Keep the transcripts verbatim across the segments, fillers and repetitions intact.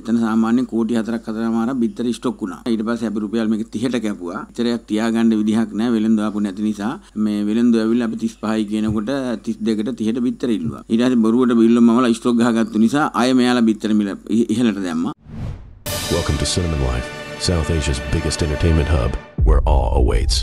එතන සාමාන්‍යයෙන් කෝටි හතරක් හතරමාරක් බිත්තර ස්ටොක් වුණා. ඊට පස්සේ අපි රුපියල් මේක තිහට කැපුවා. බිත්තරයක් තියාගන්න විදිහක් නැහැ වෙළඳ ආපු නැති නිසා. මේ වෙළඳ ඇවිල්ලා අපි තිස් පහයි කියනකොට තිස් දෙකට තිහට බිත්තර ඉල්ලුවා. ඊට පස්සේ බොරුවට බිල්ලම මමලා ස්ටොක් ගහගත්තු නිසා ආයෙ මෙයාලා බිත්තර මිල ඉහළට දැම්මා. Welcome to Cinnamon Life, South Asia's biggest entertainment hub, where awe awaits.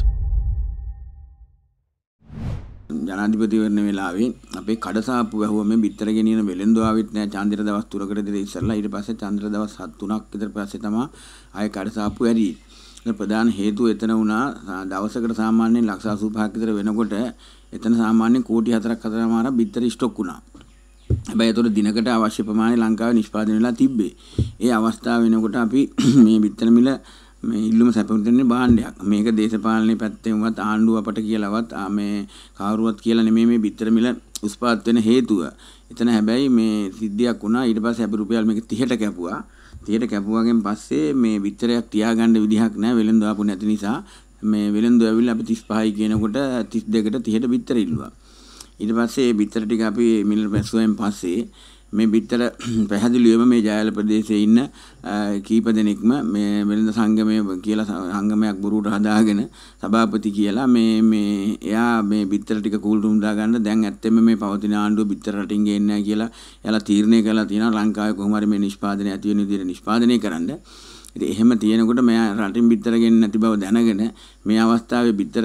ජනාධිපතිවරණ වෙලාවේ අපේ කඩසාප්පු වැහුව මේ බිත්තර ගෙනියන වෙළඳ ආවෙත් නෑ චන්ද්‍ර දවස් තුනකට දෙක ඉස්සරලා ඊට පස්සේ චන්ද්‍ර දවස් හත් තුනක් විතර පස්සේ තමයි ආයේ කඩසාප්පු ඇරියේ. ඒක ප්‍රධාන හේතුව එතන වුණා දවසකට සාමාන්‍යයෙන් ලක්ෂ අසූ පහක් විතර වෙනකොට එතන සාමාන්‍යයෙන් කෝටි හතරක් හතරමාරක් බිත්තර ස්ටොක් වුණා. හැබැයි ඒතකොට දිනකට අවශ්‍ය ප්‍රමාණය ලංකාවේ නිෂ්පාදනය වෙලා තිබ්බේ. ඒ අවස්ථාව වෙනකොට අපි මේ බිත්තර මිල මේ ඉල්ලුම සැපයුම් භාණ්ඩයක්. මේක දේශපාලනයේ පැත්තෙන්වත් ආණ්ඩුව අපට කියලාවත් මේ කවුරුවත් කියලා නෙමෙයි මේ බිත්තර මිල උස්පාත් වෙන හේතුව. එතන හැබැයි මේ සිද්ධියක් වුණා. ඊට පස්සේ අපි රුපියල් මේක තිහට කැපුවා. තිහට කැපුවාගෙන් පස්සේ මේ බිත්තරයක් තියාගන්න විදිහක් නැහැ වෙළඳ ආපු නැති නිසා මේ වෙළඳ ඇවිල්ලා අපි තිස් පහයි කියනකොට තිස් දෙකට තිහට බිත්තර ඉල්ලුවා. ඊට පස්සේ බිත්තර ටික අපි මිලට පැසුවෙන් පස්සේ මේ බිත්තර පැහැදිලිවම මේ ජයල ප්‍රදේශයේ ඉන්න කීප දෙනෙක්ම මේ වෙළඳ සංගමයේ කියලා සංගමයක් බුරුවට හදාගෙන සභාපති කියලා මේ මේ එයා මේ බිත්තර ටික කූල් රුම් දාගන්න දැන් ඇත්තෙම මේ පවතින ආණ්ඩුව බිත්තර රටින් ගේන්නේ නැහැ කියලා එයාලා තීරණය කළා තියෙනවා ලංකාවේ කොහොම හරි මේ නිෂ්පාදනය ඇති වෙන විදිහට නිෂ්පාදනය කරන්න. ඉතින් එහෙම තියෙනකොට මෙයා රටින් බිත්තර ගෙන්නේ නැති බව දැනගෙන මේ අවස්ථාවේ බිත්තර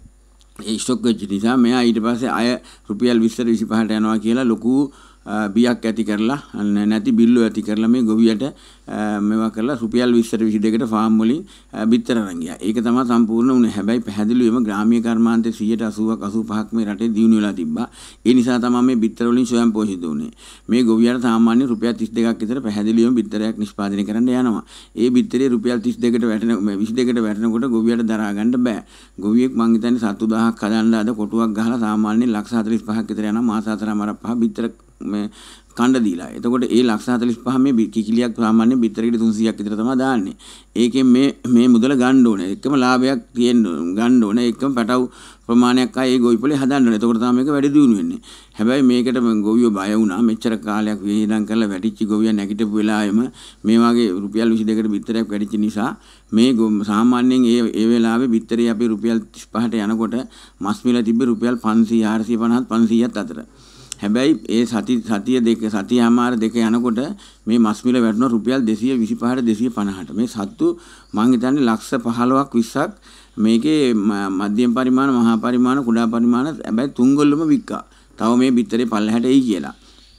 ඒ ස්ටොක් වෙච්ච නිසා මෙයා ඊට පස්සේ අය රුපියල් විස්තර විසිපහට යනවා කියලා ලොකු බියක් ඇති කරලා නැති බිල්ලු ඇති කරලා මේ ගොවියට මේවා කරලා රුපියල් විස්තර විසි දෙකට ෆාම් වලින් බිත්තර අරන් ගියා. ඒක තමයි සම්පූර්ණ වුණේ. හැබැයි පැහැදිලිවම ග්‍රාමීය කර්මාන්තයේ සියයට අසූවක් අසූ පහක් මේ රටේ දියුණු වෙලා තිබ්බා. ඒ නිසා තමයි මේ බිත්තර වලින් ස්වයං පෝෂිත වුණේ. මේ ගොවියට සාමාන්‍ය රුපියල් තිස් දෙකක් විතර පැහැදිලිවම බිත්තරයක් නිෂ්පාදනය කරන්න යනවා. ඒ බිත්තරේ රුපියල් තිස් දෙකට වැටෙන විසි දෙකට වැටෙනකොට ගොවියට දරා ගන්න බෑ. ගොවියෙක් මං හිතන්නේ සත්තු දහයක් හදන්න අද කොටුවක් ගහලා සාමාන්‍යයෙන් ලක්ෂ හතළිස් පහක් විතර යනවා මාස හතරමාරක් පහ බිත්තර මේ කණ්ඩ දීලා. එතකොට ඒ ලක්ෂ හතළිස් පහ මේ කිකිලියක් සාමාන්‍යයෙන් බිත්තරයකට තුන්සීයක් විතර තමයි දාන්නේ. ඒකෙන් මේ මේ මුදල ගන්න ඕනේ. එකම ලාභයක් තියෙන්න ගන්න ඕනේ. එකම පැටව ප්‍රමාණයක් ආයේ ගොවිපලේ හදන්න ඕනේ. එතකොට තමයි මේක වැඩි දියුණු වෙන්නේ. හැබැයි මේකට ගොවියෝ බය වුණා. මෙච්චර කාලයක් වියදම් කරලා වැඩිච්ච ගොවියා නැගිටපු වෙලාවෙම මේ වගේ රුපියල් විසි දෙකට බිත්තරයක් වැඩිච්ච නිසා මේ සාමාන්‍යයෙන් ඒ ඒ වෙලාවේ බිත්තරේ අපි රුපියල් තිස් පහට යනකොට මස් මිල තිබ්බේ රුපියල් පන්සීය හාරසිය පනහත් පන්සීයත් අතර. හැබැයි ඒ සති සතිය දෙක සතියමාර දෙක යනකොට මේ මස් මිල වැටුණා රුපියල් දෙසිය විසිපහට දෙසිය පනහට. මේ සත්තු මං හිතන්නේ ලක්ෂ පහළොවක් විස්සක් මේකේ මධ්‍යම පරිමාණ මහා පරිමාණ කුඩා පරිමාණ හැබැයි තුන්ගොල්ලම වික්කා. තව මේ බිත්තරේ පල්ලහැට එයි කියලා.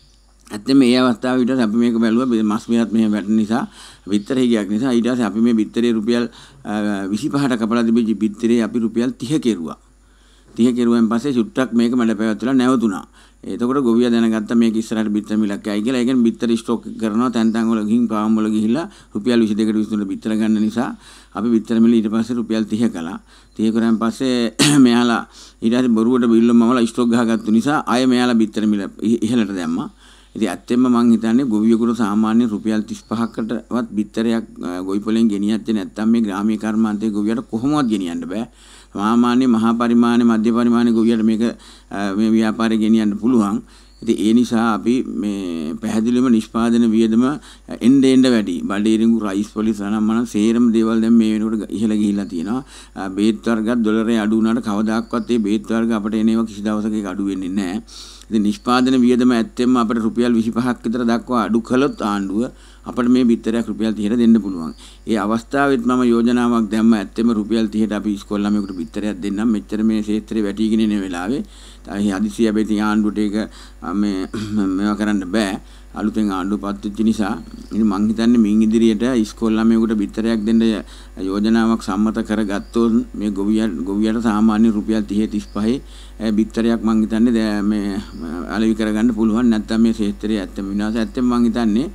ඇත්තම මේ අවස්ථාව විතර අපි මේක බැලුවා මස් මිලත් මෙහෙම වැටෙන නිසා බිත්තරේ ගියක් නිසා ඊට පස්සේ අපි මේ බිත්තරේ රුපියල් විසිපහට කපලා තිබිච්ච බිත්තරේ අපි රුපියල් තිහ කෙරුවා. තිහ කෙරුවෙන් පස්සේ චුට්ටක් මේක මඩ පැවැත්වලා නැවතුණා. එතකොට ගොවියා දැනගත්තා මේක ඉස්සරහට බිත්තර මිලක් ඇයි කියලා. ඒකෙන් බිත්තර ස්ටොක් කරනවා තැන් තැන් වල ගිහින් පාම් වල ගිහිල්ලා රුපියල් විසි දෙකට විසි තුනට බිත්තර ගන්න නිසා අපි බිත්තර මිල ඊට පස්සේ රුපියල් තිහ කළා. තිහ කරන් පස්සේ මෙයාලා ඊට පස්සේ බොරුවට බිල්ලම මමලා ස්ටොක් ගහගත්තු නිසා ආයෙ මෙයාලා බිත්තර මිල ඉහළට දැම්මා. ඉතින් ඇත්තෙන්ම මං හිතන්නේ ගොවියෙකුට සාමාන්‍ය රුපියල් තිස් පහකටවත් බිත්තරයක් ගොවිපලෙන් ගෙනියත්තේ නැත්නම් මේ ග්‍රාමීය කර්මාන්තයේ ගොවියට කොහොමවත් ගෙනියන්න බෑ. සාමාන්‍ය මහා පරිමාණ මධ්‍ය පරිමාණ ගොවියට මේක මේ ව්‍යාපාරේ ගෙනියන්න පුළුවන්. ඉතින් ඒ නිසා අපි මේ පැහැදිලිවම නිෂ්පාදන වියදම එන්න එන්න වැඩි. බඩේරිඟු රයිස් පොලිස් අනම්මන සේරම දේවල් දැන් මේ වෙනකොට ඉහළ ගිහිල්ලා තියෙනවා. බේත් වර්ගත් ඩොලරේ අඩු වුණාට කවදාක්වත් මේ බේත් වර්ග අපිට එනේවා කිසි දවසක ඒක අඩු වෙන්නේ නැහැ. ඉතින් නිෂ්පාදන වියදම ඇත්තෙන්ම අපිට රුපියල් විසිපහක් විතර දක්වා අඩු කළොත් ආණ්ඩුව අපිට මේ බිත්තරයක් රුපියල් තිහට දෙන්න පුළුවන්. ඒ අවස්ථාවෙත් මම යෝජනාවක් දැම්ම ඇත්තෙම රුපියල් තිහට අපි ඉස්කෝල ළමයෙකුට බිත්තරයක් දෙන්නම්. මෙච්චර මේ ක්ෂේත්‍රේ වැටිගෙන ඉන වෙලාවේ තයි හදිසිය හැබැයි ආණ්ඩුවට ඒක මේ මේවා කරන්න බෑ. අලුතෙන් ආණ්ඩුව පත් වෙච්ච නිසා ඉතින් මං හිතන්නේ මින් ඉදිරියට ඉස්කෝල ළමයෙකුට බිත්තරයක් දෙන්න යෝජනාවක් සම්මත කරගත්තොත් මේ ගොවියා ගොවියට සාමාන්‍ය රුපියල් තිහ තිස් පහේ බිත්තරයක් මං හිතන්නේ මේ අලෙවි කරගන්න පුළුවන්. නැත්නම් මේ ක්ෂේත්‍රයේ ඇත්තම විනාශය ඇත්තම මං හිතන්නේ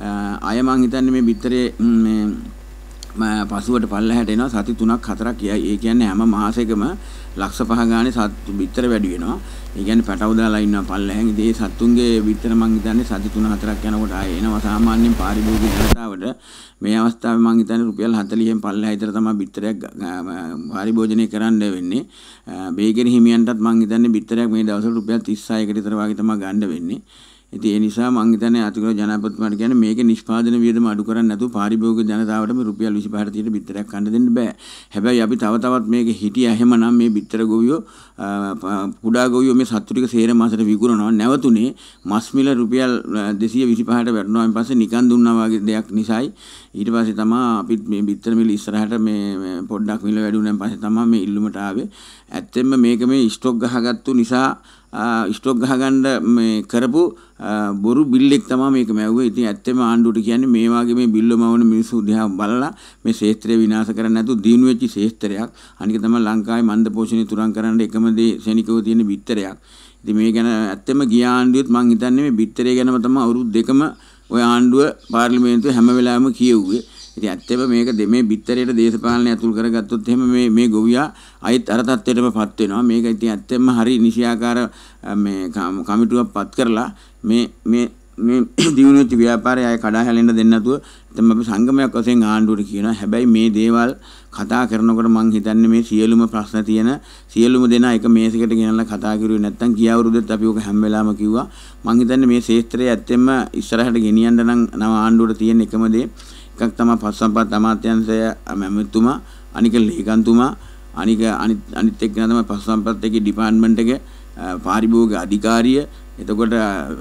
අය මං හිතන්නේ මේ බිත්තරේ මේ පසුවට පල්ලහැට එනවා සති තුනක් හතරක් කියයි. ඒ කියන්නේ හැම මාසෙකම ලක්ෂ පහ ගානේ සත්තු බිත්තර වැඩි වෙනවා. ඒ කියන්නේ පැටව දාලා ඉන්නවා පල්ලහැන්. ඉතින් ඒ සත්තුන්ගේ බිත්තර මං හිතන්නේ සති තුන හතරක් යනකොට ආයේ එනවා. සාමාන්‍යයෙන් පාරිභෝගික ජනතාවට මේ අවස්ථාවේ මං හිතන්නේ රුපියල් හතළිහෙන් පල්ලහැ විතර තමයි බිත්තරයක් පාරිභෝජනය කරන්න වෙන්නේ. බේකරි හිමියන්ටත් මං හිතන්නේ බිත්තරයක් මේ දවස්වල රුපියල් තිස් හයකට විතර වගේ තමයි ගන්න වෙන්නේ. ඉතින් ඒ නිසා මම හිතන්නේ අතිගල ජනාධිපතිතුමාට කියන්නේ මේකේ නිෂ්පාදන වියදම අඩු කරන්නේ නැතුව පාරිභෝගික ජනතාවට මේ රුපියල් විසිපහට තියෙන බිත්තරයක් කන්න දෙන්න බෑ. හැබැයි අපි තව තවත් මේක හිටියා එහෙමනම් මේ බිත්තර ගොවියෝ කුඩා ගොවියෝ මේ සත්තු ටික සේර මාසෙට විකුණනවා. නැවතුනේ මස් මිල රුපියල් දෙසිය විසිපහට වැටුණාන් පස්සේ නිකන් දුන්නා වගේ දෙයක් නිසායි ඊට පස්සේ තමයි අපි මේ බිත්තර මිල ඉස්සරහට මේ පොඩ්ඩක් මිල වැඩි වුණාන් පස්සේ තමයි මේ ඉල්ලුමට ආවේ. ඇත්තෙන්ම මේක මේ ස්ටොක් ගහගත්තු නිසා ස්ටොක් ගහගන්න මේ කරපු බොරු බිල්ලෙක් තමයි මේක මැව්වේ. ඉතින් ඇත්තම ආණ්ඩුවට කියන්නේ මේ වගේ මේ බිල්ල මවන මිනිස්සු දිහා බලලා මේ ශේත්‍රය විනාශ කරන්නේ නැතුව දිනු වෙච්ච ශේත්‍රයක්. අනික තමයි ලංකාවේ මන්ද පෝෂණය තුරන් කරන්න එකම දේ ශනිකව තියෙන බිත්තරයක්. ඉතින් මේ ගැන ඇත්තම ගිය ආණ්ඩුවෙත් මං හිතන්නේ මේ බිත්තරය ගැනම තමයි අවුරුදු දෙකම ඔය ආණ්ඩුව පාර්ලිමේන්තුවේ හැම වෙලාවෙම කියෙව්වේ. ඉතින් ඇත්තම මේක මේ බිත්තරයට දේශපාලනය අතුල් කරගත්තොත් එහෙම මේ මේ ගොවියා අයිත් අර තත්ත්වයටමපත් වෙනවා. මේක ඉතින් ඇත්තම හරි නිසියාකාර මේ කමිටුවක් පත් කරලා මේ මේ මේ දිනුනෙච්ච ව්‍යාපාරය අය කඩා හැලෙන්න දෙන්න නැතුව තමයි අපි සංගමයක් වශයෙන් ආණ්ඩුවට කියනවා. හැබැයි මේ දේවල් කතා කරනකොට මං හිතන්නේ මේ සියලුම ප්‍රශ්න තියෙන සියලුම දෙනා එක මේසයකට ගෙනල්ලා කතා කරුවේ නැත්නම් ගිය අවුරුද්දෙත් අපි ඔක හැම වෙලාවම කිව්වා. මං හිතන්නේ මේ ශේත්‍රය ඇත්තෙම ඉස්සරහට ගෙනියන්න නම් නව ආණ්ඩුවට තියෙන එකම දේ එකක් තමයි පස්සම්පත් අමාත්‍යාංශය මැමතුමා, අනික ලේකම්තුමා, අනික අනිත් අනිත් එක්කන තමයි පස්සම්පත් එකේ ඩිපාර්ට්මන්ට් එකේ පාරිභෝගික අධිකාරිය, එතකොට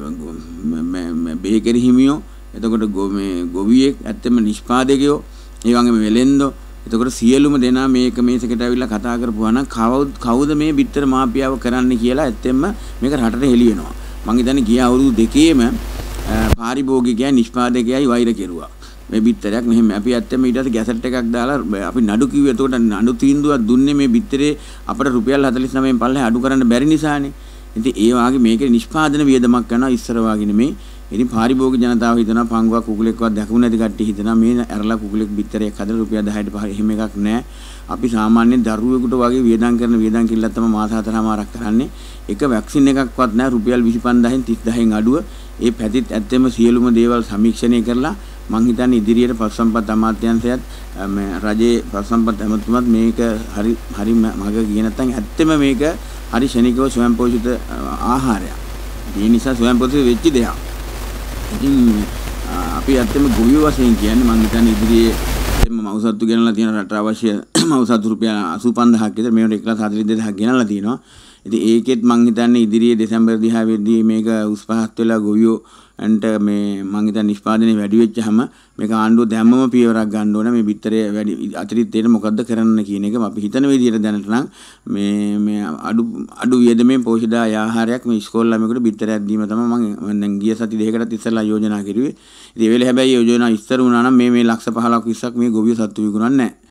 මේ බේකරි හිමියෝ, එතකොට මේ ගොවියෙක්, ඇත්තම නිෂ්පාදකයෝ, ඒ වගේම වෙලෙන්දෝ, එතකොට සියලුම දෙනා මේක මේසකට ඇවිල්ලා කතා කරපුවා නම් කවුද කවුද මේ බිත්තර මාපියාව කරන්න කියලා ඇත්තෙම මේක රටට හෙළි වෙනවා. මං හිතන්නේ ගිය අවුරුදු දෙකේම පාරිභෝගිකයන් නිෂ්පාදකයයි වෛර කෙරුවා. මේ බිත්තරයක් මෙහෙම අපි ඇත්තම ඊට පස්සේ ගැසට් එකක් දාලා අපි නඩු කිව්වේ. එතකොට නඩු තීන්දුවක් දුන්නේ මේ බිත්තරේ අපිට රුපියල් හතළිස් නවයෙන් පල්ලෙහා අඩු කරන්න බැරි නිසානේ. ඉතින් ඒ වාගේ මේකේ නිෂ්පාදන වියදමක් කරනවා ඉස්සර වාගේ නෙමෙයි. ඉතින් පාරිභෝගික ජනතාව හිතනවා පංගුවක් කුකුලෙක්වත් දැකුනේ නැති කට්ටිය හිතනවා මේ ඇරලා කුකුලෙක් බිත්තරයක් හදලා රුපියල් දහයට පහ එහෙම එකක් නැහැ. අපි සාමාන්‍යයෙන් දරුවෙකුට වගේ වියදම් කරන වියදම් කිල්ලක් තමයි මාස හතරමාරක් කරන්නේ. එක වැක්සින් එකක්වත් නැහැ රුපියල් විසි පන්දාහෙන් තිස් දහයෙන් අඩුව. ඒ පැතිත් ඇත්තම සියලුම දේවල් සමීක්ෂණය කරලා මං හිතන්නේ ඉදිරියට පස්සම්පත් අමාත්‍යාංශයත් මේ රජයේ පස්සම්පත් ඇමතුමත් මේක හරි හරි මග ගියේ නැත්නම් ඇත්තම මේක හරි ශනිකව ස්වයං පෝෂිත ආහාරයක්. ඒ නිසා ස්වයං පෝෂිත වෙච්ච දෙයක්. ඉතින් අපි ඇත්තම ගොවියෝ වශයෙන් කියන්නේ මං හිතන්නේ ඉදිරියේ එතෙම මව්සත්තු ගෙනලා තියෙන රට අවශ්‍ය මව්සත්තු රුපියල් අසූ පන්දාහක් විතර මේවට එකලස් හතළිස් දෙදාහක් ගෙනලා තියෙනවා. ඉතින් ඒකෙත් මං හිතන්නේ ඉදිරියේ දෙසැම්බර් දිහා වෙද්දී මේක උස් පහත් වෙලා ගොවියෝ අන්ට මේ මං හිතන්නේ නිෂ්පාදනය වැඩි වෙච්චහම මේක ආණ්ඩුව දැම්මම පියවරක් ගන්න ඕන. මේ බිත්තරේ වැඩි අතිරික්ත දෙයට මොකද්ද කරන්න කියන එක අපි හිතන විදිහට දැනට නම් මේ මේ අඩු අඩු වියදමෙන් පෝෂිත ආහාරයක් මේ ඉස්කෝල ළමයෙකුට බිත්තරයක් දීම තමයි මම දැන් ගිය සති දෙකකටත් ඉස්සෙල්ලා යෝජනා කරුවේ. ඉතින් ඒ වෙලේ හැබැයි යෝජනා ඉස්තර වුණා නම් මේ මේ ලක්ෂ පහළොවක් විස්සක් මේ ගොවියෝ සත්තු විකුණන්නේ නැහැ.